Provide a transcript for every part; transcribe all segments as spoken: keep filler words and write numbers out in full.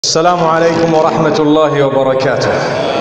Assalamu alaikum wa rahmatullahi wa barakatuh.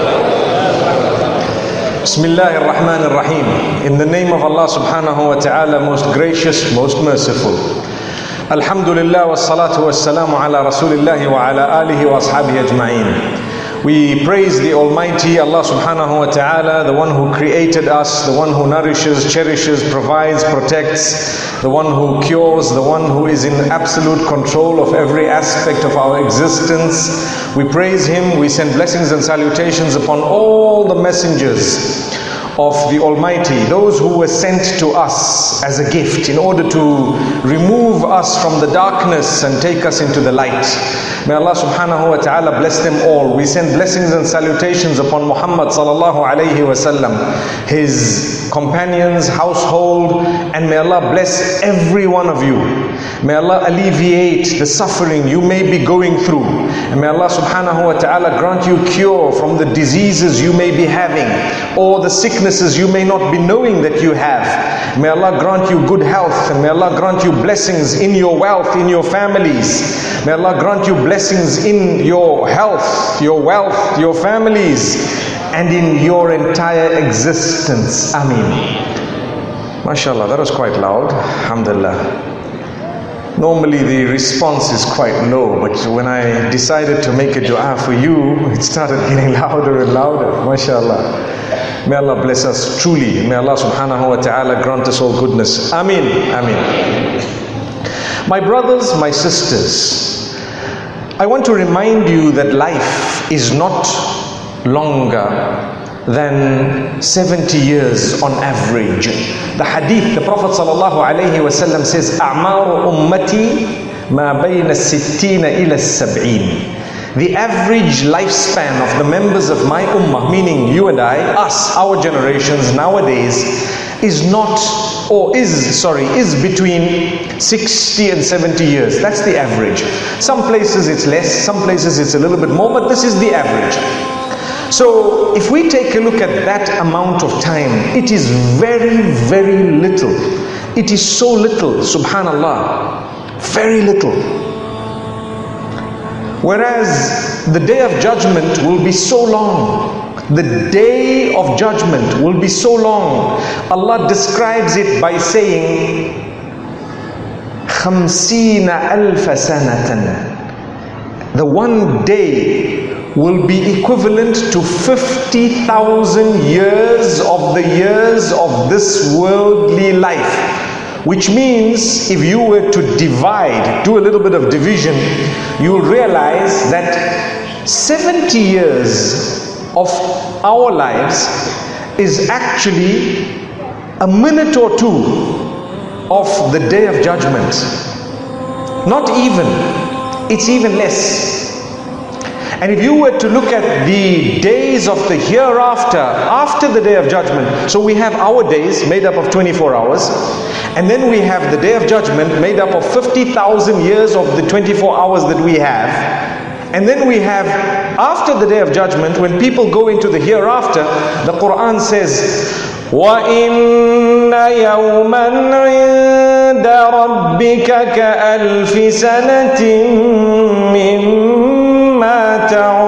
Bismillahir Rahmanir Rahim. In the name of Allah subhanahu wa ta'ala, most gracious, most merciful. Alhamdulillah wa salatu wa salamu ala rasulillahi wa ala alihi wa ashabihi ajma'in. We praise the Almighty Allah subhanahu wa ta'ala, the one who created us, the one who nourishes, cherishes, provides, protects, the one who cures, the one who is in absolute control of every aspect of our existence. We praise Him, we send blessings and salutations upon all the messengers of the Almighty, those who were sent to us as a gift in order to remove us from the darkness and take us into the light. May Allah subhanahu wa ta'ala bless them all. We send blessings and salutations upon Muhammad sallallahu alayhi wa sallam, his companions, household, and may Allah bless every one of you. May Allah alleviate the suffering you may be going through. And may Allah subhanahu wa ta'ala grant you cure from the diseases you may be having or the sicknesses you may not be knowing that you have. May Allah grant you good health, and may Allah grant you blessings in your wealth, in your families. May Allah grant you blessings in your health, your wealth, your families, and in your entire existence. Ameen. MashaAllah, that was quite loud. Alhamdulillah. Normally the response is quite low, but when I decided to make a dua for you, it started getting louder and louder. MashaAllah. May Allah bless us truly. May Allah subhanahu wa ta'ala grant us all goodness. Ameen. Ameen. My brothers, my sisters, I want to remind you that life is not longer than seventy years on average. The hadith, the Prophet sallallahu alayhi wa sallam says, أَعْمَارُ أُمَّتِي مَا بَيْنَ السِّتِّينَ إِلَى السَّبْعِينَ. The average lifespan of the members of my ummah, meaning you and I, us, our generations nowadays, is not, or is, sorry, is between sixty and seventy years. That's the average. Some places it's less, some places it's a little bit more, but this is the average. So if we take a look at that amount of time, it is very, very little. It is so little, subhanallah, very little. Whereas the day of judgment will be so long. The day of judgment will be so long. Allah describes it by saying, خَمْسِينَ أَلْفَ سَنَةً. The one day will be equivalent to fifty thousand years of the years of this worldly life. Which means if you were to divide, do a little bit of division, you'll realize that seventy years of our lives is actually a minute or two of the day of judgment. Not even, it's even less. And if you were to look at the days of the hereafter, after the day of judgment, so we have our days made up of twenty-four hours, and then we have the day of judgment made up of fifty thousand years of the twenty-four hours that we have. And then we have, after the day of judgment, when people go into the hereafter, the Quran says, وَإِنَّ يَوْمًا عِنْدَ رَبِّكَ كَأَلْفِ سَنَةٍ مِّمَّا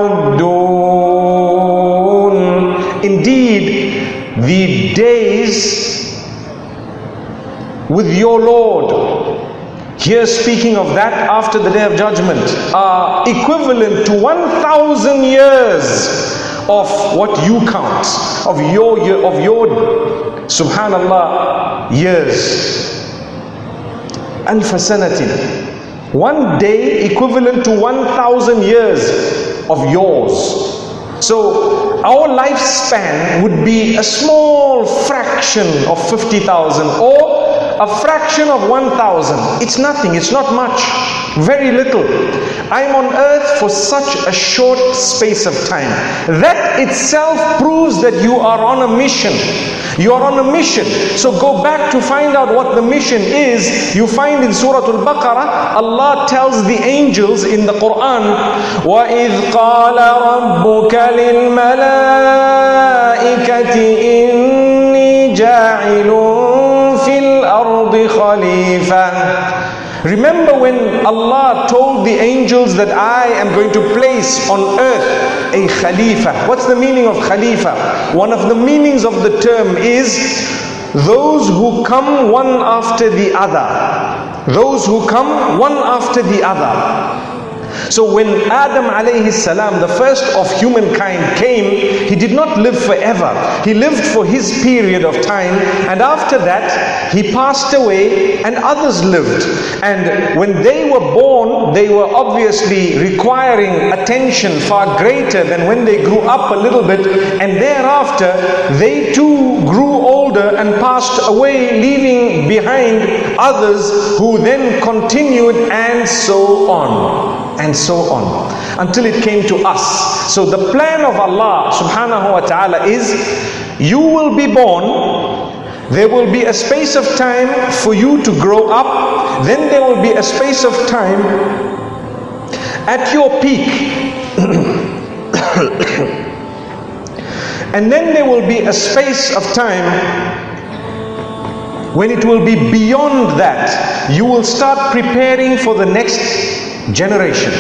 تَعُدُّونَ. Indeed, the days with your Lord, here speaking of that after the day of judgment, are equivalent to one thousand years of what you count, of your, of your, subhanallah, years. Alfa sanatin. One day equivalent to one thousand years of yours. So our lifespan would be a small fraction of fifty thousand or a fraction of one thousand. It's nothing, it's not much, very little. I'm on earth for such a short space of time. That itself proves that you are on a mission. You are on a mission. So go back to find out what the mission is. You find in Surah Al-Baqarah, Allah tells the angels in the Quran, وَإِذْ قَالَ رَبُّكَ لِلْمَلَائِكَةِ إِنِّي جَاعِلٌ فِي الْأَرْضِ خَلِيفَةً Remember when Allah told the angels that I am going to place on earth a Khalifa. What's the meaning of Khalifa? One of the meanings of the term is those who come one after the other. Those who come one after the other. So when Adam alayhi salam, the first of humankind, came, he did not live forever. He lived for his period of time, and after that he passed away and others lived. And when they were born, they were obviously requiring attention far greater than when they grew up a little bit, and thereafter they too grew older and passed away, leaving behind others who then continued, and so on. And so on, until it came to us. So the plan of Allah subhanahu wa ta'ala is, you will be born, there will be a space of time for you to grow up, then there will be a space of time at your peak, and then there will be a space of time when it will be beyond that. You will start preparing for the next generation.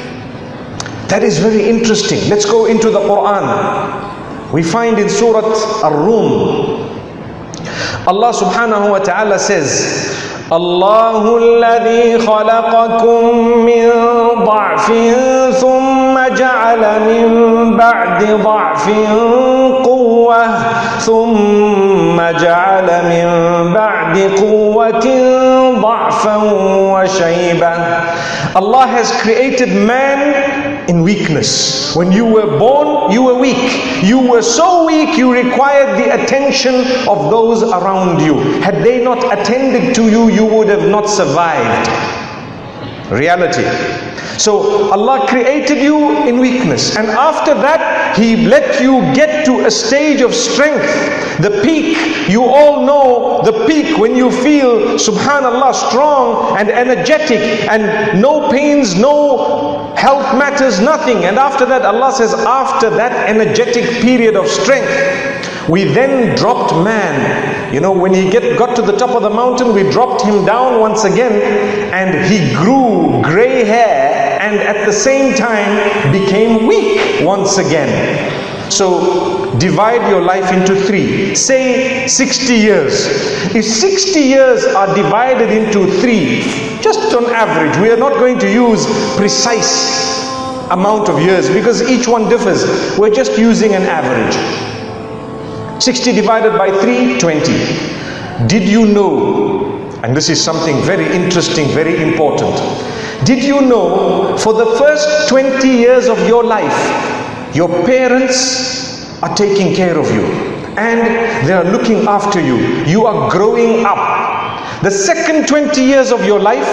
That is very interesting. Let's go into the Quran. We find in Surah Ar-Rum, Allah subhanahu wa ta'ala says, Allahu alladhi khalaqakum min dha'fin thumma ja'ala min ba'di dha'fin quwwah thumma ja'ala min ba'di quwwatin dha'fan wa shaybah. Allah has created man in weakness. When you were born, you were weak. You were so weak, you required the attention of those around you. Had they not attended to you, you would have not survived. Reality. So Allah created you in weakness, and after that He let you get to a stage of strength. The peak, you all know the peak when you feel, subhanallah, strong and energetic and no pains, no health matters, nothing. And after that, Allah says, after that energetic period of strength, we then dropped man. You know, when he get, got to the top of the mountain, we dropped him down once again, and he grew gray hair and at the same time became weak once again. So divide your life into three. Say sixty years. If sixty years are divided into three, just on average, we are not going to use precise amount of years because each one differs. We're just using an average. sixty divided by three, twenty. Did you know, and this is something very interesting, very important, did you know for the first twenty years of your life, your parents are taking care of you and they are looking after you. You are growing up. The second twenty years of your life,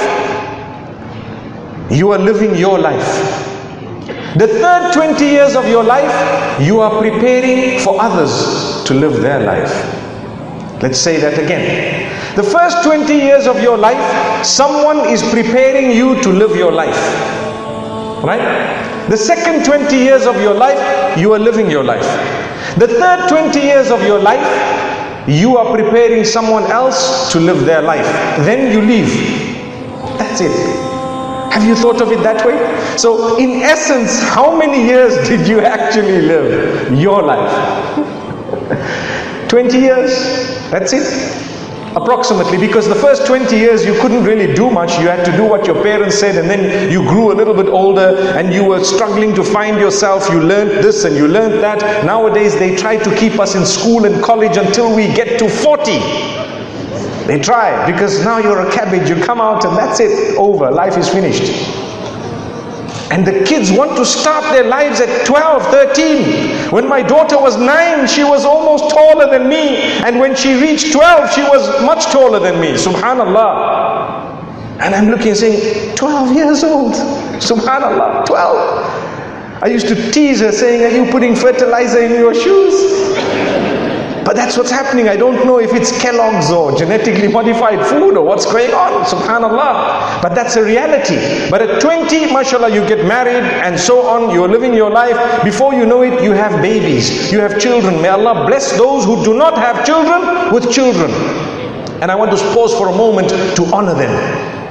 you are living your life. The third twenty years of your life, you are preparing for others to live their life. Let's say that again. The first twenty years of your life, someone is preparing you to live your life. Right? The second twenty years of your life, you are living your life. The third twenty years of your life, you are preparing someone else to live their life. Then you leave. That's it. Have you thought of it that way? So in essence, how many years did you actually live your life? twenty years. That's it. Approximately, because the first twenty years you couldn't really do much. You had to do what your parents said, and then you grew a little bit older and you were struggling to find yourself. You learned this and you learned that. Nowadays they try to keep us in school and college until we get to forty. They try, because now you're a cabbage, you come out and that's it, over, life is finished. And the kids want to start their lives at twelve, thirteen. When my daughter was nine, she was almost taller than me. And when she reached twelve, she was much taller than me. Subhanallah. And I'm looking and saying, twelve years old. Subhanallah, twelve. I used to tease her saying, are you putting fertilizer in your shoes? But that's what's happening. I don't know if it's Kellogg's or genetically modified food or what's going on. Subhanallah. But that's a reality. But at twenty, mashallah, you get married and so on. You're living your life. Before you know it, you have babies. You have children. May Allah bless those who do not have children with children. And I want to pause for a moment to honor them.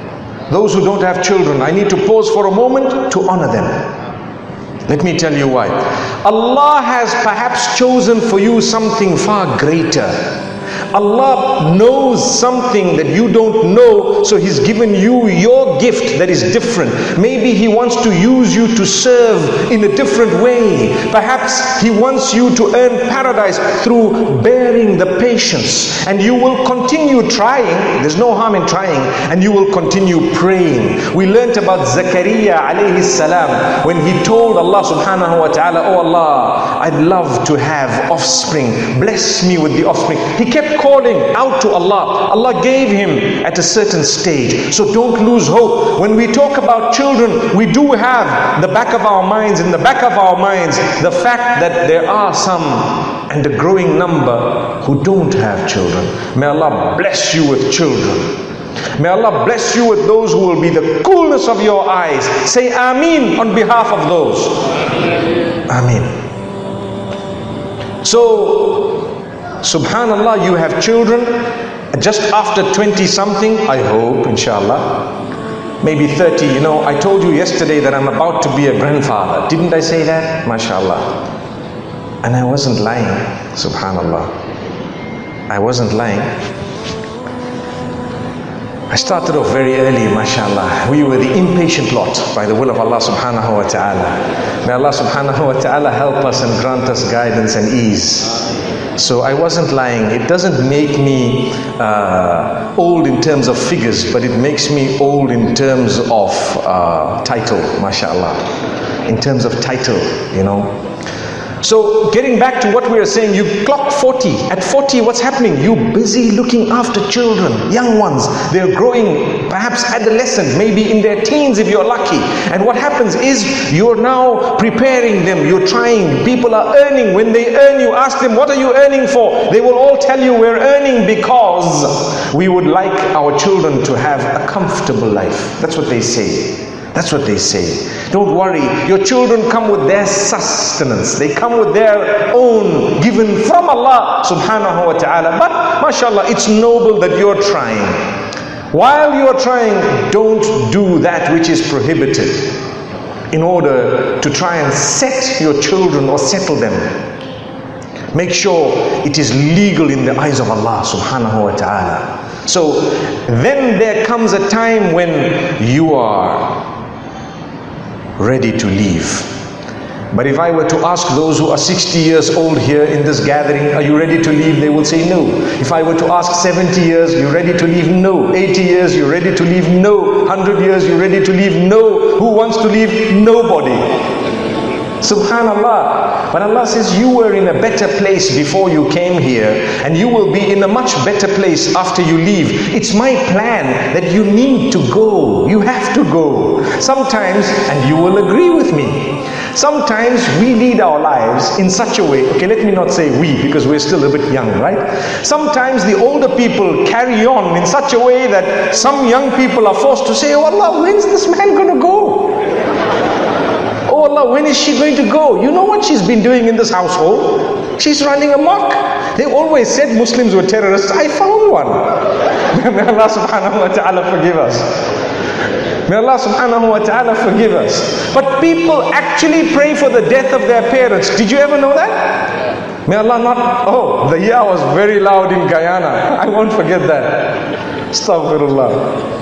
those who don't have children, I need to pause for a moment to honor them. Let me tell you why. Allah has perhaps chosen for you something far greater. Allah knows something that you don't know, so He's given you your gift that is different. Maybe He wants to use you to serve in a different way. Perhaps He wants you to earn paradise through bearing the patience. And you will continue trying. There's no harm in trying. And you will continue praying. We learnt about Zakaria alayhi salam when he told Allah subhanahu wa ta'ala, oh Allah, I'd love to have offspring. Bless me with the offspring. He kept calling out to Allah. Allah gave him at a certain stage. So don't lose hope. When we talk about children, we do have the back of our minds, in the back of our minds, the fact that there are some, and a growing number, who don't have children. May Allah bless you with children. May Allah bless you with those who will be the coolness of your eyes. Say Ameen on behalf of those. Ameen. So, Subhanallah, you have children just after twenty something, I hope, inshallah, maybe thirty. You know, I told you yesterday that I'm about to be a grandfather. Didn't I say that? MashaAllah. And I wasn't lying, Subhanallah. I wasn't lying. I started off very early, mashallah. We were the impatient lot by the will of Allah subhanahu wa ta'ala. May Allah subhanahu wa ta'ala help us and grant us guidance and ease. So I wasn't lying. It doesn't make me uh, old in terms of figures, but it makes me old in terms of uh, title, mashallah. In terms of title, you know. So getting back to what we are saying, you clock forty. At forty, what's happening? You're busy looking after children, young ones. They're growing, perhaps adolescent, maybe in their teens if you're lucky. And what happens is you're now preparing them. You're trying. People are earning. When they earn, you ask them, what are you earning for? They will all tell you, we're earning because we would like our children to have a comfortable life. That's what they say. That's what they say. Don't worry, your children come with their sustenance. They come with their own, given from Allah subhanahu wa ta'ala. But mashallah, it's noble that you're trying. While you're trying, don't do that which is prohibited in order to try and set your children or settle them. Make sure it is legal in the eyes of Allah subhanahu wa ta'ala. So then there comes a time when you are ready to leave. But if I were to ask those who are sixty years old here in this gathering, are you ready to leave? They will say no. If I were to ask seventy years, you ready to leave? No. eighty years, you ready to leave? No. one hundred years, you ready to leave? No. Who wants to leave? Nobody. Subhanallah. But Allah says you were in a better place before you came here, and you will be in a much better place after you leave. It's my plan that you need to go. You have to go. Sometimes, and you will agree with me, sometimes we lead our lives in such a way, okay, let me not say we, because we're still a bit young, right? Sometimes the older people carry on in such a way that some young people are forced to say, oh Allah, when's this man going to go? Oh Allah, when is she going to go? You know what she's been doing in this household? She's running amok. They always said Muslims were terrorists. I found one. May Allah subhanahu wa ta'ala forgive us. May Allah subhanahu wa ta'ala forgive us. But people actually pray for the death of their parents. Did you ever know that? May Allah not... Oh, the year was very loud in Guyana. I won't forget that. Astaghfirullah.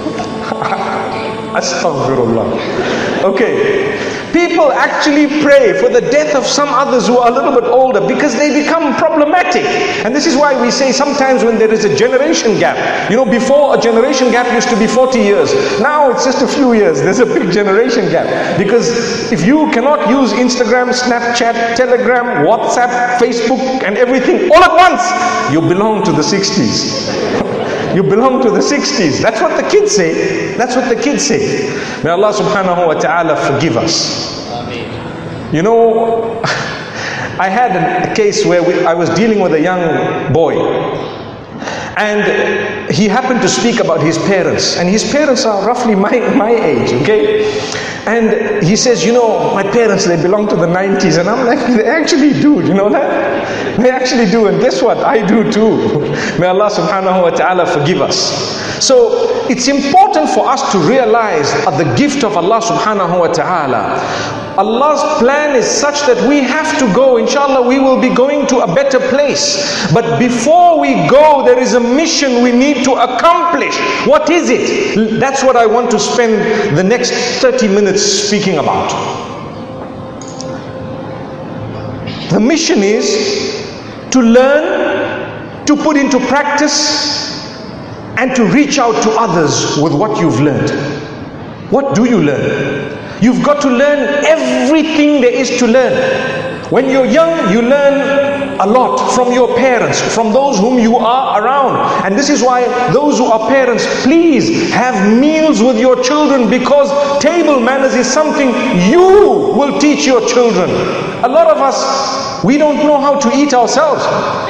Astaghfirullah. Okay. People actually pray for the death of some others who are a little bit older because they become problematic. And this is why we say sometimes when there is a generation gap, you know, before a generation gap used to be forty years. Now it's just a few years. There's a big generation gap. Because if you cannot use Instagram, Snapchat, Telegram, WhatsApp, Facebook and everything all at once, you belong to the sixties. You belong to the sixties. That's what the kids say. That's what the kids say. May Allah subhanahu wa ta'ala forgive us. Ameen. You know, I had a case where we, I was dealing with a young boy. And he happened to speak about his parents, and his parents are roughly my, my age, okay? And he says, you know, my parents, they belong to the nineties, and I'm like, they actually do, you know that? They actually do, and guess what? I do too. May Allah subhanahu wa ta'ala forgive us. So it's important for us to realize the gift of Allah subhanahu wa ta'ala. Allah's plan is such that we have to go. Inshallah, we will be going to a better place. But before we go, there is a mission we need to accomplish. What is it? That's what I want to spend the next thirty minutes speaking about. The mission is to learn, to put into practice, and to reach out to others with what you've learned. What do you learn? You've got to learn everything there is to learn. When you're young, you learn a lot from your parents, from those whom you are around. And this is why those who are parents, please have meals with your children, because table manners is something you will teach your children. A lot of us, we don't know how to eat ourselves.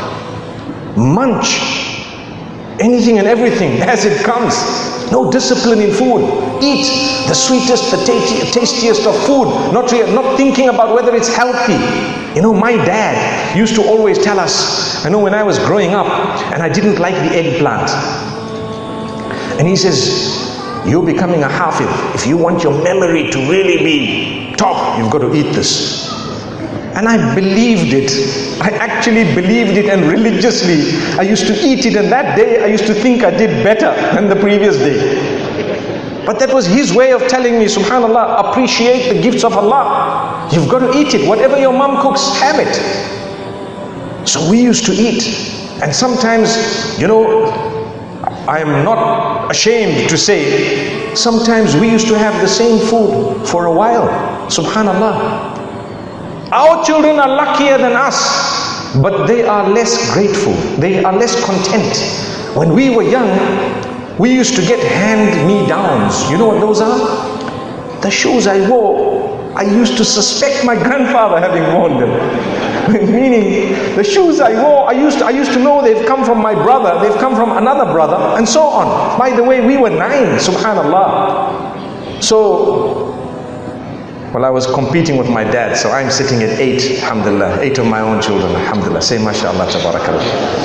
Munch anything and everything as it comes. No discipline in food. Eat the sweetest, the tastiest of food, not, not thinking about whether it's healthy. You know, my dad used to always tell us, I know when I was growing up and I didn't like the eggplant, and he says, you're becoming a hafiz. If you want your memory to really be top, you've got to eat this. And I believed it. I actually believed it, and religiously I used to eat it, and that day I used to think I did better than the previous day. But that was his way of telling me, subhanallah, appreciate the gifts of Allah. You've got to eat it. Whatever your mom cooks, have it. So we used to eat. And sometimes, you know, I am not ashamed to say, sometimes we used to have the same food for a while. Subhanallah. Our children are luckier than us, but they are less grateful. They are less content. When we were young, we used to get hand-me-downs. You know what those are? The shoes I wore, I used to suspect my grandfather having worn them. Meaning, the shoes I wore, I used, to, I used to know they've come from my brother, they've come from another brother, and so on. By the way, we were nine, subhanallah. So, well, I was competing with my dad, so I'm sitting at eight, alhamdulillah, eight of my own children, alhamdulillah. Say mashallah, tabarakallah.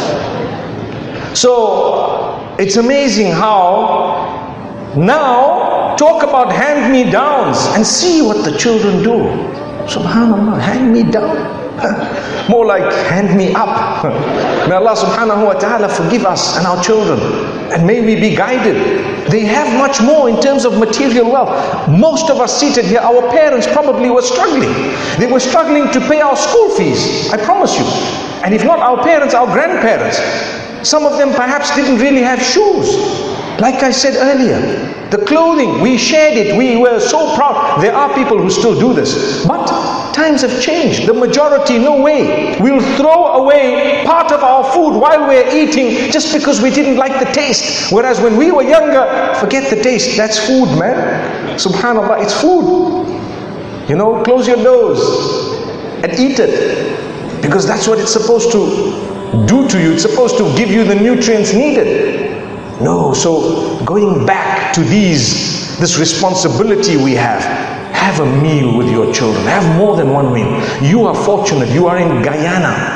So, it's amazing how now, talk about hand-me-downs and see what the children do. Subhanallah, hand-me-down. More like hand me up. May Allah subhanahu wa ta'ala forgive us and our children, and may we be guided. They have much more in terms of material wealth. Most of us seated here, our parents probably were struggling. They were struggling to pay our school fees, I promise you. And if not our parents, our grandparents. Some of them perhaps didn't really have shoes. Like I said earlier, the clothing, we shared it, we were so proud. There are people who still do this, but times have changed. The majority, no way. We'll throw away part of our food while we're eating just because we didn't like the taste. Whereas when we were younger, forget the taste, that's food, man. Subhanallah, it's food. You know, close your doors and eat it, because that's what it's supposed to do to you. It's supposed to give you the nutrients needed. No, so going back to these, this responsibility we have, have a meal with your children. Have more than one meal. You are fortunate. You are in Guyana.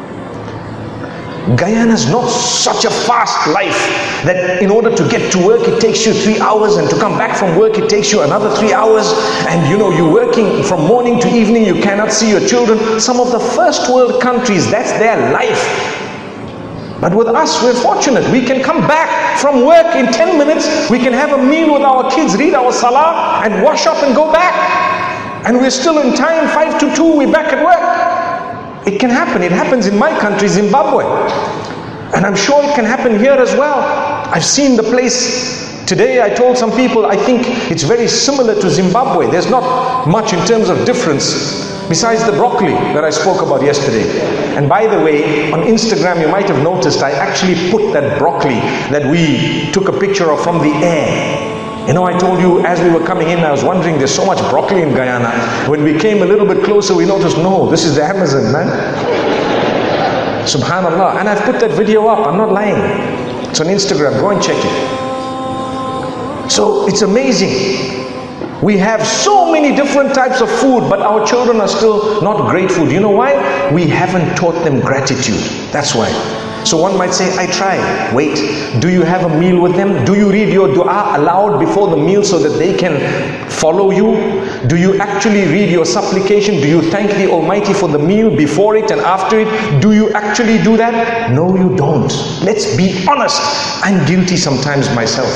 Guyana is not such a fast life that in order to get to work it takes you three hours, and to come back from work it takes you another three hours, and you know you're working from morning to evening, you cannot see your children. Some of the first world countries, that's their life. But with us, we're fortunate. We can come back from work in ten minutes. We can have a meal with our kids, read our salah, and wash up and go back. And we're still in time, five to two, we're back at work. It can happen. It happens in my country, Zimbabwe. And I'm sure it can happen here as well. I've seen the place. Today I told some people, I think it's very similar to Zimbabwe. There's not much in terms of difference, besides the broccoli that I spoke about yesterday. And by the way, on Instagram you might have noticed I actually put that broccoli that we took a picture of from the air. You know, I told you as we were coming in, I was wondering, there's so much broccoli in Guyana. When we came a little bit closer, we noticed, no, this is the Amazon, man. Subhanallah. And I've put that video up, I'm not lying. It's on Instagram, go and check it. So it's amazing. We have so many different types of food, but our children are still not grateful. Do you know why? We haven't taught them gratitude. That's why. So one might say, I try. Wait, do you have a meal with them? Do you read your dua aloud before the meal so that they can follow you? Do you actually read your supplication? Do you thank the Almighty for the meal before it and after it? Do you actually do that? No, you don't. Let's be honest. I'm guilty sometimes myself.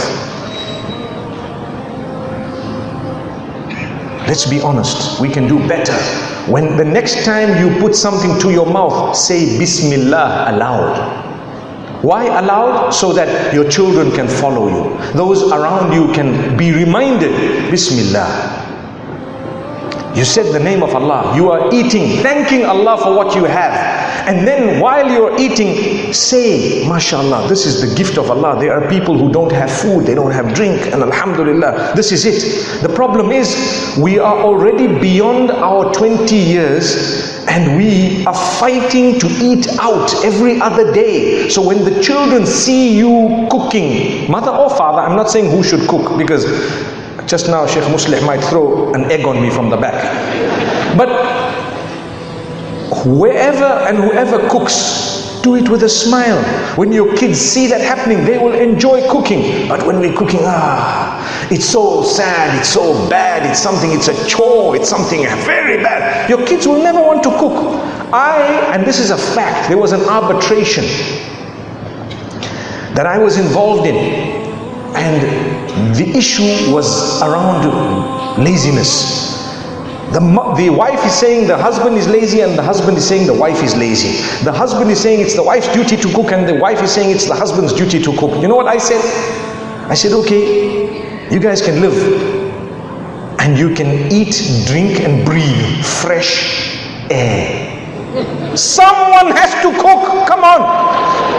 Let's be honest, we can do better. When the next time you put something to your mouth, say Bismillah aloud. Why aloud? So that your children can follow you. Those around you can be reminded, Bismillah. You said the name of Allah. You are eating, thanking Allah for what you have. And then while you're eating, say, MashaAllah, this is the gift of Allah. There are people who don't have food, they don't have drink, and Alhamdulillah, this is it. The problem is, we are already beyond our twenty years, and we are fighting to eat out every other day. So when the children see you cooking, mother or father, I'm not saying who should cook, because just now Sheikh Muslih might throw an egg on me from the back. But wherever and whoever cooks, do it with a smile. When your kids see that happening, they will enjoy cooking. But when we're cooking, ah, it's so sad, it's so bad, it's something, it's a chore, it's something very bad. Your kids will never want to cook. I, and this is a fact, there was an arbitration that I was involved in, and the issue was around laziness. The, the wife is saying the husband is lazy, and the husband is saying the wife is lazy. The husband is saying it's the wife's duty to cook, and the wife is saying it's the husband's duty to cook. You know what I said? I said, okay, you guys can live, and you can eat, drink, and breathe fresh air. Someone has to cook, come on.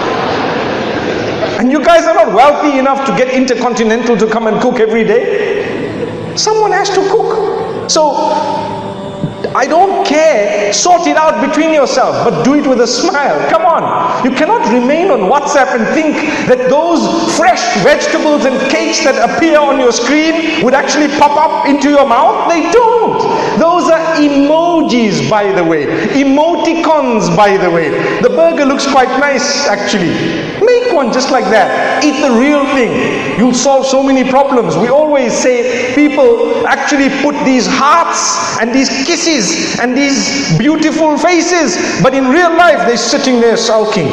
And you guys are not wealthy enough to get Intercontinental to come and cook every day. Someone has to cook. So, I don't care, sort it out between yourself, but do it with a smile. Come on. You cannot remain on WhatsApp and think that those fresh vegetables and cakes that appear on your screen would actually pop up into your mouth. They don't. Those are emojis, by the way. Emoticons, by the way. The burger looks quite nice, actually. Make one just like that. Eat the real thing. You'll solve so many problems. We always say people actually put these hearts and these kisses and these beautiful faces, but in real life they're sitting there sulking.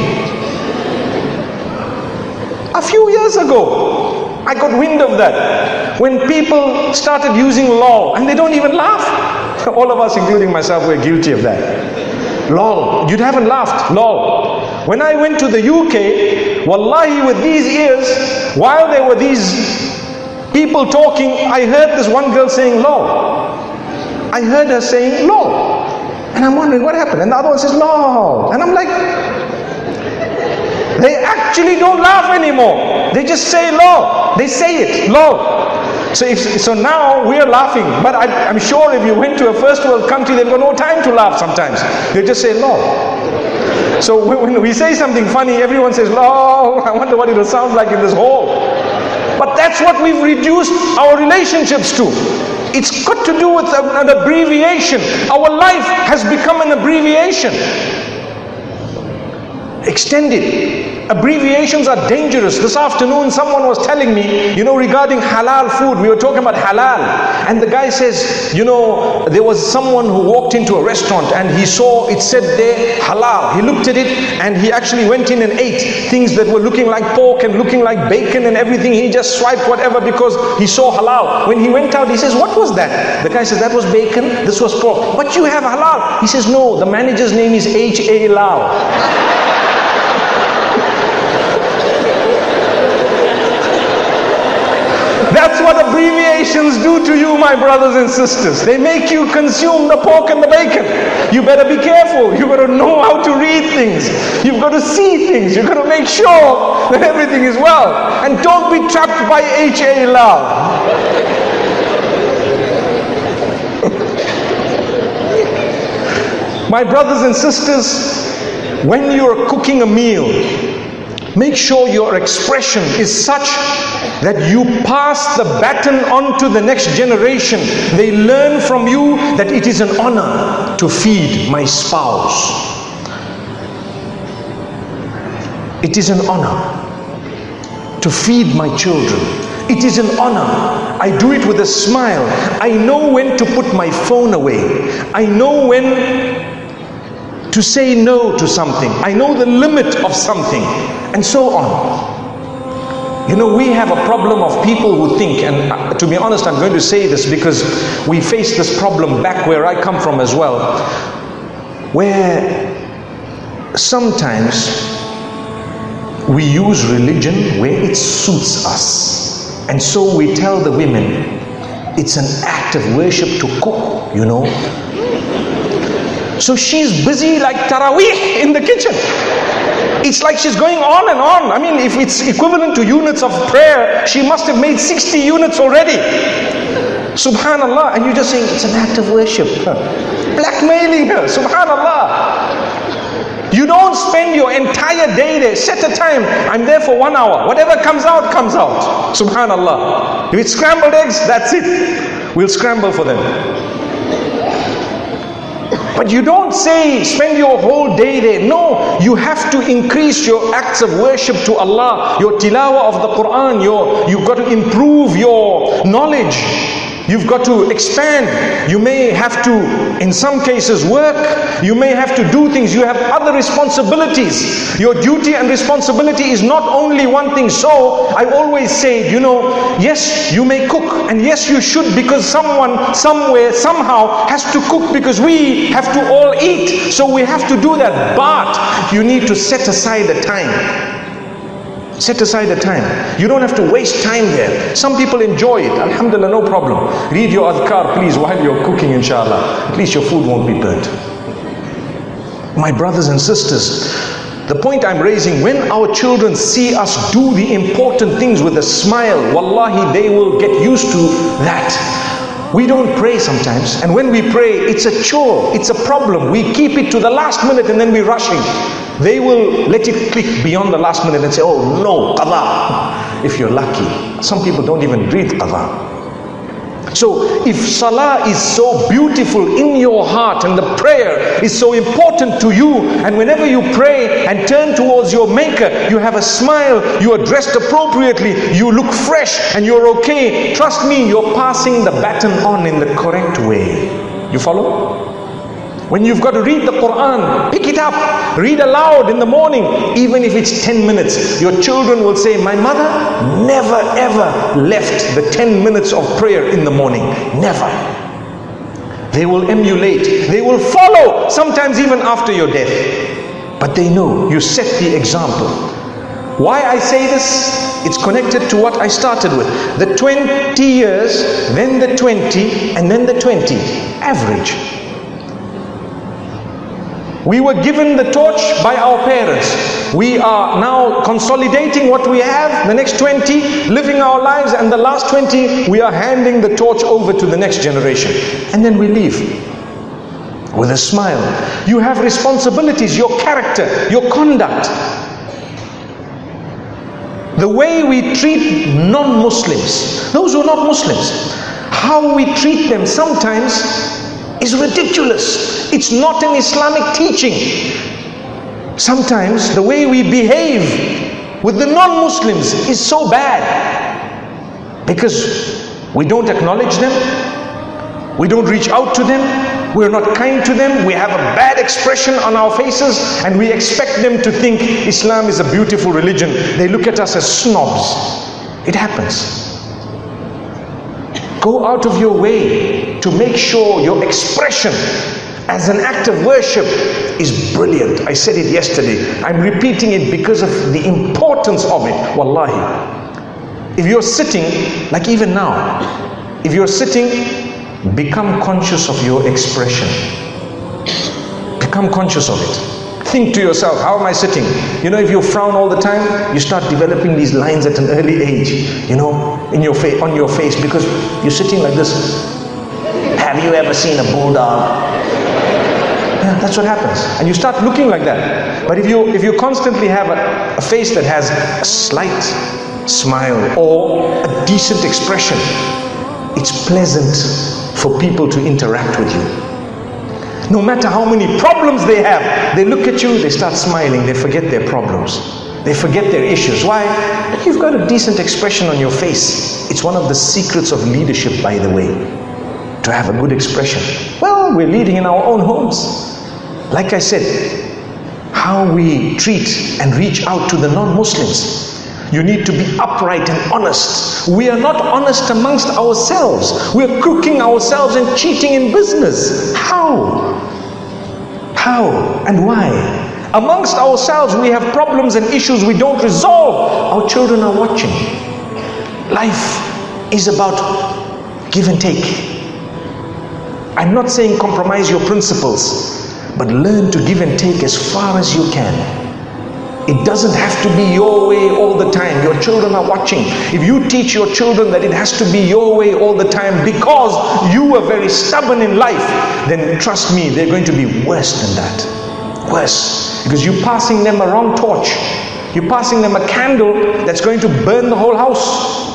A few years ago, I got wind of that. When people started using lol, and they don't even laugh. All of us, including myself, were guilty of that. Lol. You haven't laughed. Lol. When I went to the U K, wallahi, with these ears, while there were these people talking, I heard this one girl saying lol. I heard her saying lol. And I'm wondering what happened. And the other one says lol. And I'm like, they actually don't laugh anymore. They just say lol. They say it, lol. So, if, so now we're laughing. But I, I'm sure if you went to a first world country, they've got no time to laugh sometimes. They just say lol. So when we say something funny, everyone says, lol, I wonder what it will sound like in this hall. But that's what we've reduced our relationships to. It's got to do with an abbreviation. Our life has become an abbreviation. Extended. Abbreviations are dangerous. This afternoon someone was telling me, you know, regarding halal food, we were talking about halal, and the guy says, you know, there was someone who walked into a restaurant and he saw it said there halal. He looked at it and he actually went in and ate things that were looking like pork and looking like bacon and everything. He just swiped whatever because he saw halal. When he went out, he says, what was that? The guy says, that was bacon, this was pork. But you have halal. He says, no, the manager's name is H A Lal. That's what abbreviations do to you, my brothers and sisters. They make you consume the pork and the bacon. You better be careful. You've got to know how to read things. You've got to see things. You've got to make sure that everything is well. And don't be trapped by H A Lal. My brothers and sisters, when you're cooking a meal, Make sure your expression is such that you pass the baton on to the next generation. They learn from you that it is an honor to feed my spouse. It is an honor to feed my children. It is an honor. I do it with a smile. I know when to put my phone away. I know when to say no to something. I know the limit of something, and so on. You know, we have a problem of people who think, and to be honest, I'm going to say this because we face this problem back where I come from as well, where sometimes we use religion where it suits us. And so we tell the women, it's an act of worship to cook, you know. So she's busy like Taraweeh in the kitchen. It's like she's going on and on. I mean, if it's equivalent to units of prayer, she must have made sixty units already. Subhanallah. And you're just saying, it's an act of worship. Blackmailing her. Subhanallah. You don't spend your entire day there. Set a time. I'm there for one hour. Whatever comes out, comes out. Subhanallah. If it's scrambled eggs, that's it. We'll scramble for them. But you don't say, spend your whole day there. No, you have to increase your acts of worship to Allah. Your tilawah of the Quran. Your, you've got to improve your knowledge. You've got to expand. You may have to, in some cases, work. You may have to do things. You have other responsibilities. Your duty and responsibility is not only one thing. So, I always say, you know, yes, you may cook. And yes, you should, because someone, somewhere, somehow has to cook, because we have to all eat. So we have to do that. But you need to set aside the time. Set aside the time. You don't have to waste time there. Some people enjoy it. Alhamdulillah, no problem. Read your adhkar, please, while you're cooking, inshallah. At least your food won't be burnt. My brothers and sisters, the point I'm raising, when our children see us do the important things with a smile, wallahi, they will get used to that. We don't pray sometimes, and when we pray, it's a chore, it's a problem. We keep it to the last minute and then we're rushing. They will let it click beyond the last minute and say, oh no, qadha, if you're lucky. Some people don't even read qadha. So if salah is so beautiful in your heart and the prayer is so important to you, and whenever you pray and turn towards your maker, you have a smile, you are dressed appropriately, you look fresh and you're okay, trust me, you're passing the baton on in the correct way. You follow? When you've got to read the Quran, pick it up, read aloud in the morning, even if it's ten minutes. Your children will say, my mother never ever left the ten minutes of prayer in the morning. Never. They will emulate, they will follow, sometimes even after your death. But they know, you set the example. Why I say this? It's connected to what I started with. The twenty years, then the twenty, and then the twenty. Average. We were given the torch by our parents. We are now consolidating what we have, the next twenty, living our lives, and the last twenty, we are handing the torch over to the next generation. And then we leave with a smile. You have responsibilities, your character, your conduct. The way we treat non-Muslims, those who are not Muslims, how we treat them sometimes is ridiculous. It's not an Islamic teaching. Sometimes the way we behave with the non-Muslims is so bad because we don't acknowledge them, we don't reach out to them, we're not kind to them, we have a bad expression on our faces, and we expect them to think Islam is a beautiful religion. They look at us as snobs. It happens. Go out of your way to make sure your expression as an act of worship is brilliant. I said it yesterday. I'm repeating it because of the importance of it. Wallahi. If you're sitting, like even now, if you're sitting, become conscious of your expression. Become conscious of it. Think to yourself, how am I sitting? You know, if you frown all the time, you start developing these lines at an early age, you know, in your face, on your face, because you're sitting like this. Have you ever seen a bulldog? Yeah. That's what happens. And you start looking like that. But if you if you constantly have a, a face that has a slight smile or a decent expression, it's pleasant for people to interact with you. No matter how many problems they have, they look at you, they start smiling, they forget their problems. They forget their issues. Why? You've got a decent expression on your face. It's one of the secrets of leadership, by the way, to have a good expression. Well, we're leading in our own homes. Like I said, how we treat and reach out to the non-Muslims. You need to be upright and honest. We are not honest amongst ourselves. We are crooking ourselves and cheating in business. How? How and why? Amongst ourselves we have problems and issues we don't resolve. Our children are watching. Life is about give and take. I'm not saying compromise your principles, but learn to give and take as far as you can. It doesn't have to be your way all the time. Your children are watching. If you teach your children that it has to be your way all the time because you were very stubborn in life, then trust me, they're going to be worse than that. Worse. Because you're passing them a wrong torch. You're passing them a candle that's going to burn the whole house.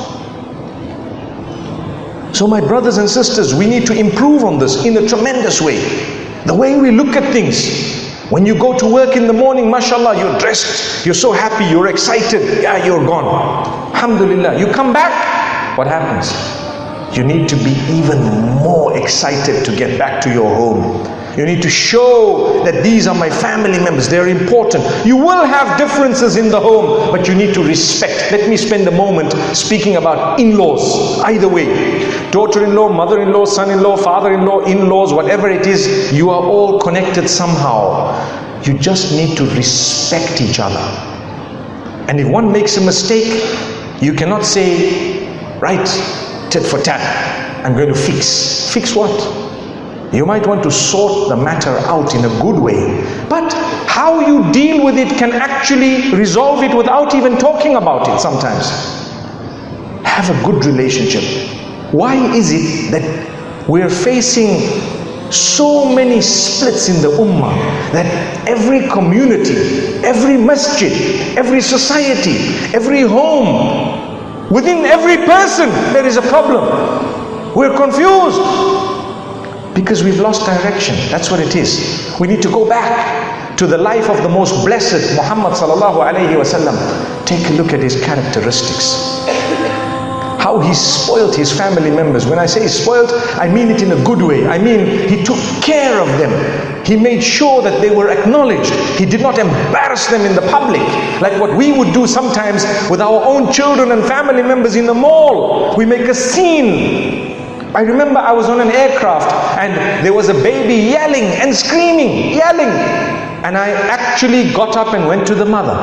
So my brothers and sisters, we need to improve on this in a tremendous way. The way we look at things. When you go to work in the morning, mashallah, you're dressed, you're so happy, you're excited, yeah, you're gone. Alhamdulillah. You come back, what happens? You need to be even more excited to get back to your home. You need to show that these are my family members, they're important. You will have differences in the home, but you need to respect. Let me spend a moment speaking about in-laws, either way. Daughter-in-law, mother-in-law, son-in-law, father-in-law, in-laws, whatever it is, you are all connected somehow. You just need to respect each other. And if one makes a mistake, you cannot say, right, tit for tat, I'm going to fix. Fix what? You might want to sort the matter out in a good way. But how you deal with it can actually resolve it without even talking about it sometimes. Have a good relationship. Why is it that we're facing so many splits in the ummah, that every community, every masjid, every society, every home, within every person there is a problem? We're confused. Because we've lost direction. That's what it is. We need to go back to the life of the most blessed Muhammad sallallahu alayhi wasallam. Take a look at his characteristics. How he spoiled his family members. When I say spoiled, I mean it in a good way. I mean he took care of them. He made sure that they were acknowledged. He did not embarrass them in the public, like what we would do sometimes with our own children and family members in the mall. We make a scene. I remember I was on an aircraft and there was a baby yelling and screaming, yelling. And I actually got up and went to the mother.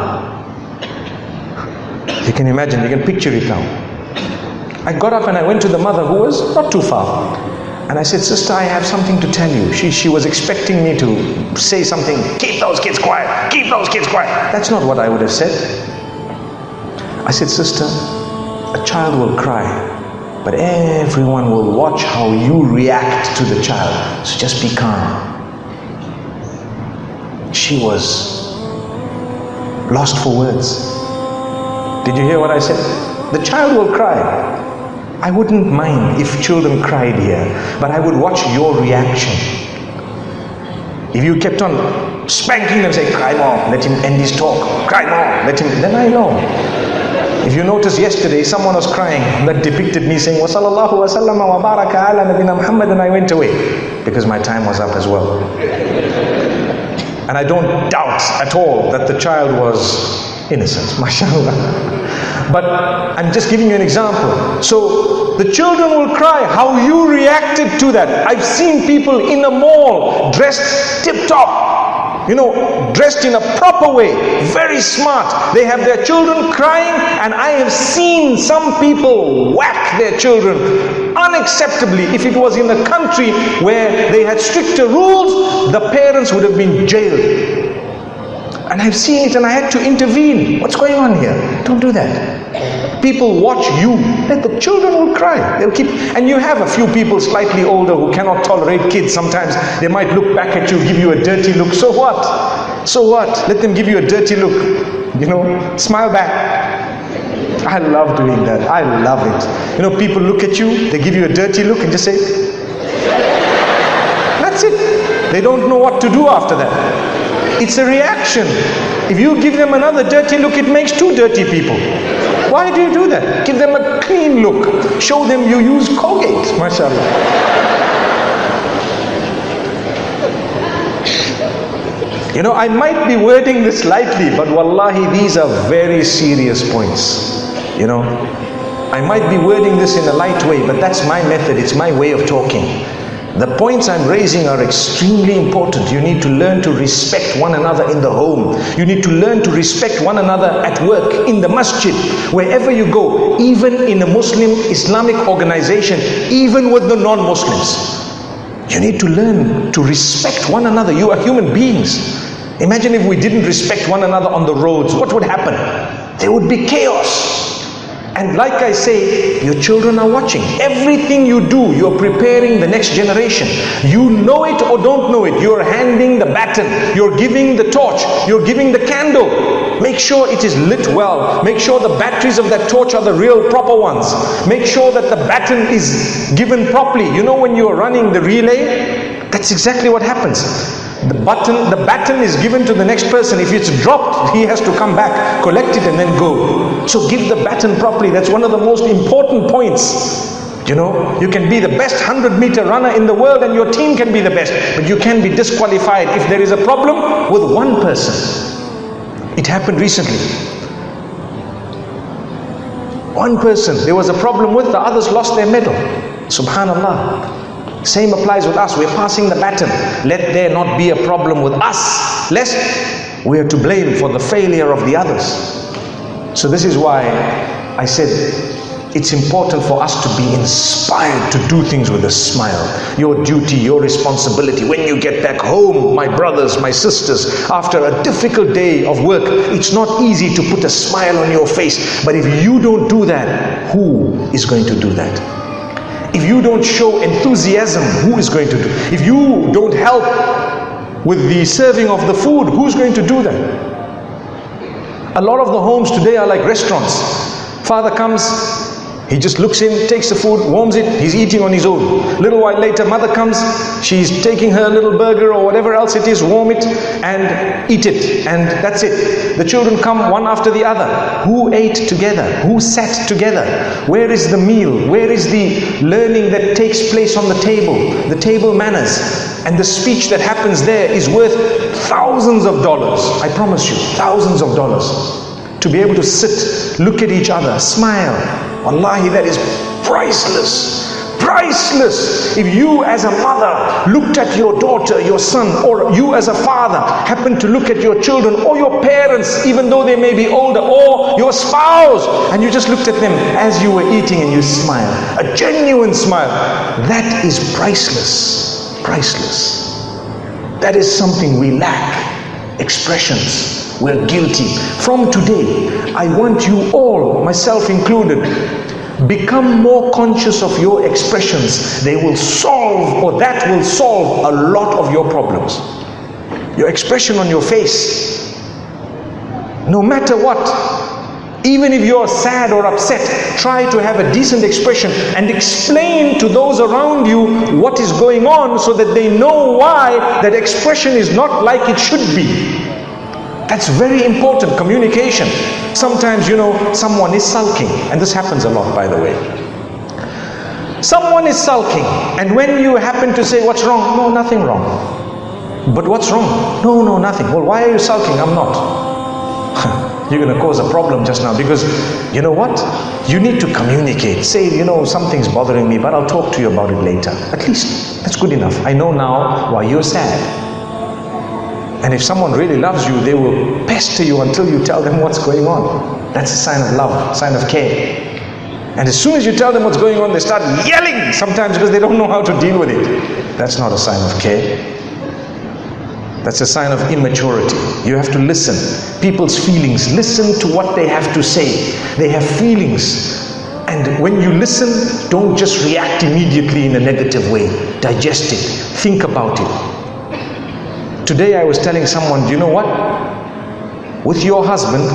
You can imagine, you can picture it now. I got up and I went to the mother, who was not too far. And I said, sister, I have something to tell you. She, she was expecting me to say something, keep those kids quiet, keep those kids quiet. That's not what I would have said. I said, sister, a child will cry, but everyone will watch how you react to the child. So just be calm. She was lost for words. Did you hear what I said? The child will cry. I wouldn't mind if children cried here, but I would watch your reaction. If you kept on spanking them, say, cry more, let him end his talk. Cry more, let him, then I know. If you noticed yesterday, someone was crying that depicted me saying, wa sallallahu wa sallama wa baraka ala nabina Muhammad, and I went away because my time was up as well. And I don't doubt at all that the child was innocent, mashallah. But I'm just giving you an example. So the children will cry. How you reacted to that. I've seen people in a mall dressed tip-top, you know, dressed in a proper way, very smart. They have their children crying, and I have seen some people whack their children unacceptably. If it was in a country where they had stricter rules, the parents would have been jailed. And I've seen it and I had to intervene. What's going on here? Don't do that. People watch you. And the children will cry. They'll keep, and you have a few people slightly older who cannot tolerate kids. Sometimes they might look back at you, give you a dirty look. So what? So what? Let them give you a dirty look. You know, smile back. I love doing that. I love it. You know, people look at you, they give you a dirty look and just say, that's it. They don't know what to do after that. It's a reaction. If you give them another dirty look, it makes two dirty people. Why do you do that? Give them a clean look. Show them you use Colgate. MashaAllah. You know, I might be wording this lightly, but wallahi, these are very serious points. You know, I might be wording this in a light way, but that's my method. It's my way of talking. The points I'm raising are extremely important. You need to learn to respect one another in the home. You need to learn to respect one another at work, in the masjid, wherever you go, even in a Muslim Islamic organization, even with the non-Muslims. You need to learn to respect one another. You are human beings. Imagine if we didn't respect one another on the roads. What would happen? There would be chaos. And like I say, your children are watching. Everything you do, you're preparing the next generation. You know it or don't know it, you're handing the baton, you're giving the torch, you're giving the candle. Make sure it is lit well. Make sure the batteries of that torch are the real proper ones. Make sure that the baton is given properly. You know, when you're running the relay, that's exactly what happens. The button, the baton is given to the next person. If it's dropped, he has to come back, collect it and then go. So give the baton properly. That's one of the most important points. You know, you can be the best hundred meter runner in the world and your team can be the best, but you can be disqualified if there is a problem with one person. It happened recently. One person, there was a problem with, the others lost their medal. Subhanallah. Same applies with us. We're passing the baton. Let there not be a problem with us, lest we are to blame for the failure of the others. So this is why I said it's important for us to be inspired to do things with a smile. Your duty, your responsibility. When you get back home, my brothers, my sisters, after a difficult day of work, it's not easy to put a smile on your face. But if you don't do that, who is going to do that? If you don't show enthusiasm, who is going to do? If you don't help with the serving of the food, who's going to do that? A lot of the homes today are like restaurants. Father comes, he just looks in, takes the food, warms it, he's eating on his own. Little while later, mother comes, she's taking her little burger or whatever else it is, warm it and eat it, and that's it. The children come one after the other. Who ate together? Who sat together? Where is the meal? Where is the learning that takes place on the table? The table manners. And the speech that happens there is worth thousands of dollars. I promise you, thousands of dollars. To be able to sit, look at each other, smile. Wallahi, that is priceless. Priceless. If you as a mother looked at your daughter, your son, or you as a father happen to look at your children or your parents, even though they may be older, or your spouse, and you just looked at them as you were eating and you smile, a genuine smile, that is priceless. Priceless. That is something we lack. Expressions. We're guilty. From today, I want you all, myself included, become more conscious of your expressions. They will solve, or that will solve a lot of your problems. Your expression on your face, no matter what, even if you're sad or upset, try to have a decent expression and explain to those around you what is going on so that they know why that expression is not like it should be. That's very important, communication. Sometimes, you know, someone is sulking, and this happens a lot, by the way. Someone is sulking, and when you happen to say, what's wrong? No, nothing wrong. But what's wrong? No, no, nothing. Well, why are you sulking? I'm not. You're going to cause a problem just now, because you know what? You need to communicate. Say, you know, something's bothering me, but I'll talk to you about it later. At least, that's good enough. I know now why you're sad. And if someone really loves you, they will pester you until you tell them what's going on. That's a sign of love, a sign of care. And as soon as you tell them what's going on, they start yelling sometimes because they don't know how to deal with it. That's not a sign of care. That's a sign of immaturity. You have to listen. People's feelings. Listen to what they have to say. They have feelings. And when you listen, don't just react immediately in a negative way. Digest it. Think about it. Today I was telling someone, do you know what? With your husband,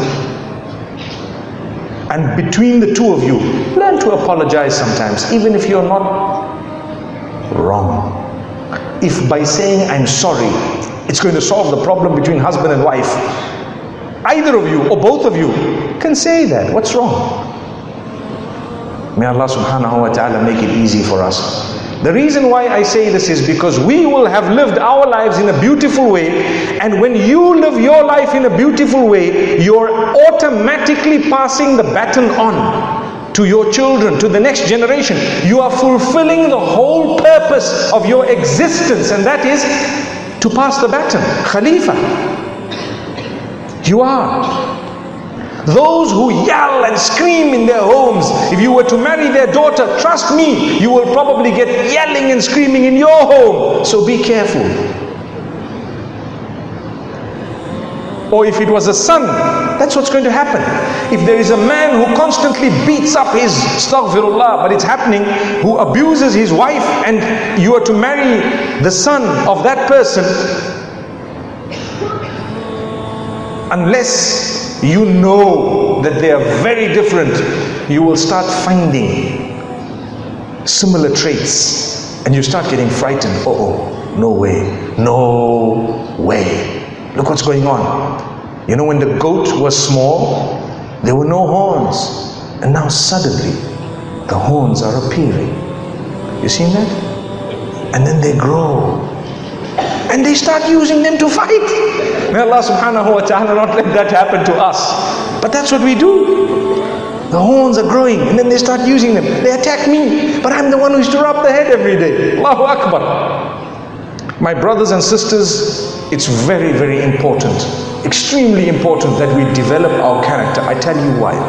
and between the two of you, learn to apologize sometimes, even if you're not wrong. If by saying I'm sorry, it's going to solve the problem between husband and wife, either of you or both of you can say that. What's wrong? May Allah subhanahu wa ta'ala make it easy for us. The reason why I say this is because we will have lived our lives in a beautiful way, and when you live your life in a beautiful way, you're automatically passing the baton on to your children, to the next generation. You are fulfilling the whole purpose of your existence, and that is to pass the baton. Khalifa. You are. Those who yell and scream in their homes, if you were to marry their daughter, trust me, you will probably get yelling and screaming in your home. So be careful. Or if it was a son, that's what's going to happen. If there is a man who constantly beats up his, astaghfirullah, but it's happening, who abuses his wife, and you are to marry the son of that person, unless you know that they are very different, you will start finding similar traits, and you start getting frightened. Uh oh, no way, no way. Look what's going on. You know, when the goat was small, there were no horns, and now suddenly the horns are appearing. You seen that? And then they grow, and they start using them to fight. May Allah subhanahu wa ta'ala not let that happen to us. But that's what we do. The horns are growing, and then they start using them. They attack me, but I'm the one who used to rub the head every day. Allahu Akbar. My brothers and sisters, it's very, very important, extremely important that we develop our character. I tell you why.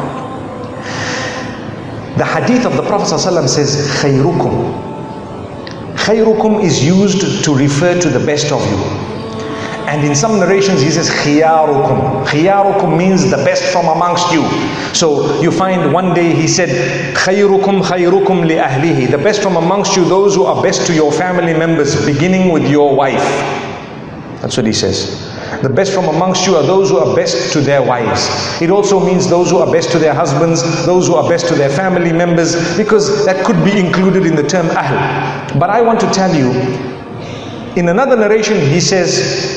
The hadith of the Prophet ﷺ says, khayrukum. Khayrukum is used to refer to the best of you. And in some narrations he says khiyarukum. Khiyarukum means the best from amongst you. So you find one day he said khayrukum khayrukum li ahlihi. The best from amongst you, those who are best to your family members, beginning with your wife. That's what he says. The best from amongst you are those who are best to their wives. It also means those who are best to their husbands, those who are best to their family members, because that could be included in the term ahl. But I want to tell you, in another narration he says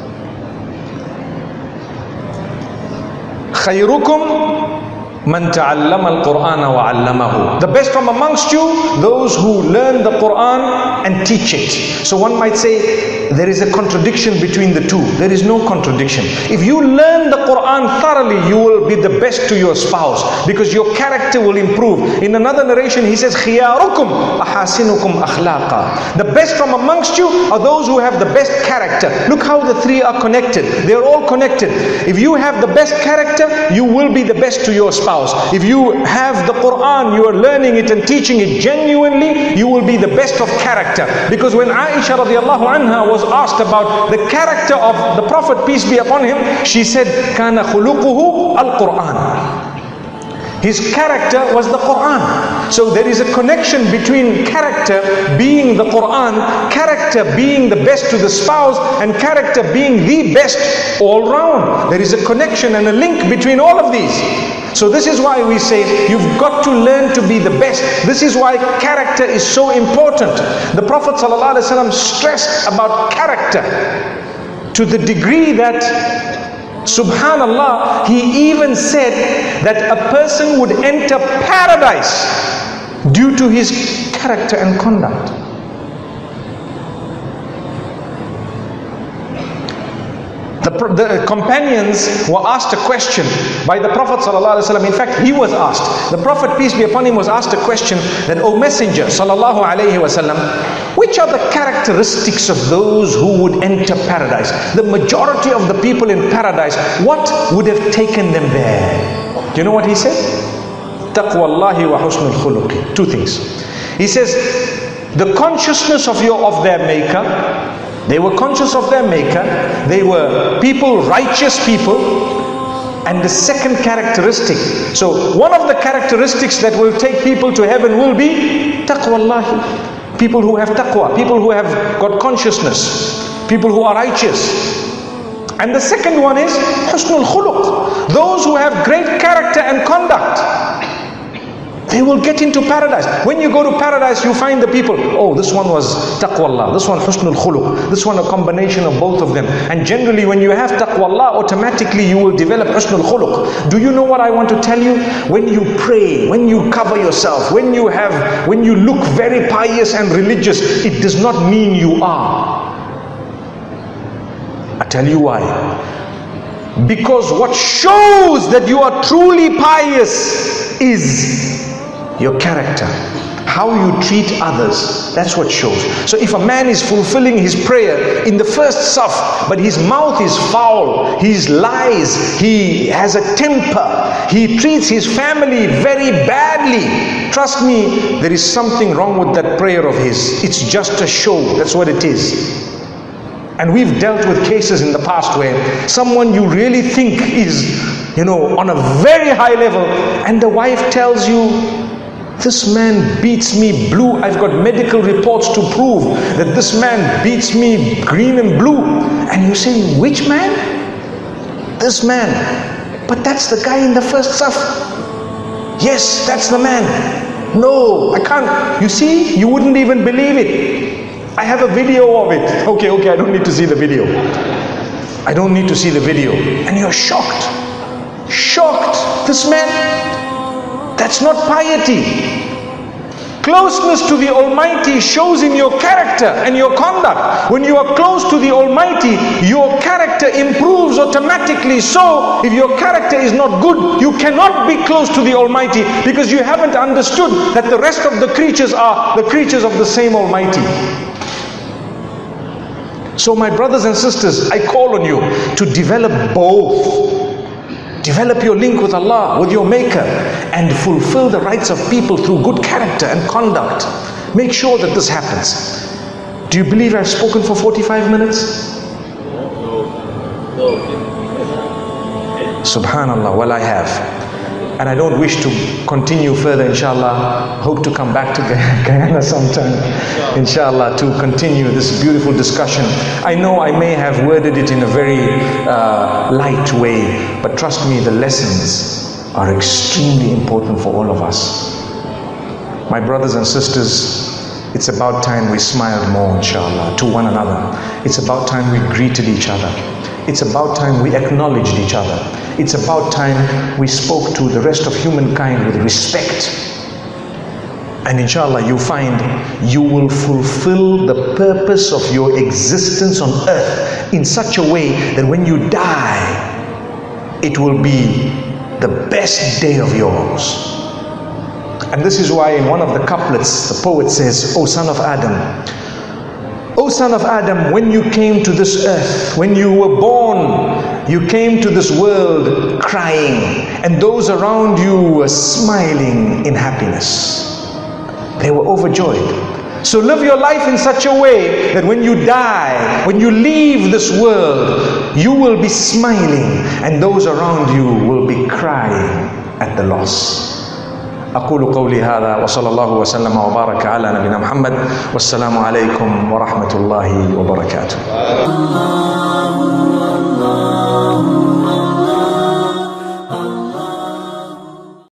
khayrukum man ta'allama al-Qur'ana wa 'allamahu. The best from amongst you, those who learn the Qur'an and teach it. So one might say there is a contradiction between the two. There is no contradiction. If you learn the Qur'an thoroughly, you will be the best to your spouse, because your character will improve. In another narration he says khiyarukum ahasinukum akhlaqa. The best from amongst you are those who have the best character. Look how the three are connected. They are all connected. If you have the best character, you will be the best to your spouse. If you have the Quran, you are learning it and teaching it genuinely, you will be the best of character. Because when Aisha radiallahu anha was asked about the character of the Prophet, peace be upon him, she said, kana khuluquhu al-Quran. His character was the Quran. So there is a connection between character being the Quran, character being the best to the spouse, and character being the best all round. There is a connection and a link between all of these. So this is why we say you've got to learn to be the best. This is why character is so important. The Prophet ﷺ stressed about character to the degree that, subhanallah, he even said that a person would enter paradise due to his character and conduct. The, the companions were asked a question by the Prophet ﷺ. In fact, he was asked. The Prophet, peace be upon him, was asked a question that, O Messenger sallallahu alaihi wasallam, which are the characteristics of those who would enter paradise? The majority of the people in paradise, what would have taken them there? Do you know what he said? Taqwallahi wa husnul khuluqi. Two things. He says, the consciousness of your of their maker, They were conscious of their maker. They were people, righteous people. And the second characteristic, so one of the characteristics that will take people to heaven will be taqwallahi. People who have taqwa, people who have got consciousness, people who are righteous. And the second one is husnul khuluq. Those who have great character and conduct, they will get into paradise. When you go to paradise, you find the people, oh, this one was taqwallah, this one husnul khuluq, this one a combination of both of them. And generally when you have taqwallah, automatically you will develop husnul khuluq. Do you know what I want to tell you? When you pray, when you cover yourself, when you have, when you look very pious and religious, it does not mean you are. I tell you why. Because what shows that you are truly pious is your character, how you treat others. That's what shows. So if a man is fulfilling his prayer in the first saf, but his mouth is foul, he lies, he has a temper, he treats his family very badly, trust me, there is something wrong with that prayer of his. It's just a show. That's what it is. And we've dealt with cases in the past where someone you really think is, you know, on a very high level, and the wife tells you, this man beats me blue. I've got medical reports to prove that this man beats me green and blue. And you say, which man? This man. But that's the guy in the first saf. Yes, that's the man. No, I can't. You see, you wouldn't even believe it. I have a video of it. Okay, okay, I don't need to see the video. I don't need to see the video. And you're shocked. Shocked. This man, that's not piety. Closeness to the Almighty shows in your character and your conduct. When you are close to the Almighty, your character improves automatically. So, if your character is not good, you cannot be close to the Almighty, because you haven't understood that the rest of the creatures are the creatures of the same Almighty. So my brothers and sisters, I call on you to develop both. Develop your link with Allah, with your Maker, and fulfill the rights of people through good character and conduct. Make sure that this happens. Do you believe I've spoken for forty-five minutes? Subhanallah, well I have. And I don't wish to continue further, inshallah. Hope to come back to Guyana sometime, inshallah, to continue this beautiful discussion. I know I may have worded it in a very uh, light way, but trust me, the lessons are extremely important for all of us. My brothers and sisters, it's about time we smiled more, inshallah, to one another. It's about time we greeted each other. It's about time we acknowledged each other. It's about time we spoke to the rest of humankind with respect. And inshallah, you find you will fulfill the purpose of your existence on earth in such a way that when you die, it will be the best day of yours. And this is why in one of the couplets, the poet says, O son of Adam, O son of Adam, when you came to this earth, when you were born, you came to this world crying, and those around you were smiling in happiness. They were overjoyed. So live your life in such a way that when you die, when you leave this world, you will be smiling, and those around you will be crying at the loss. أقول قولي هذا وصلى الله وسلم وبارك على نبينا محمد والسلام عليكم ورحمة الله وبركاته.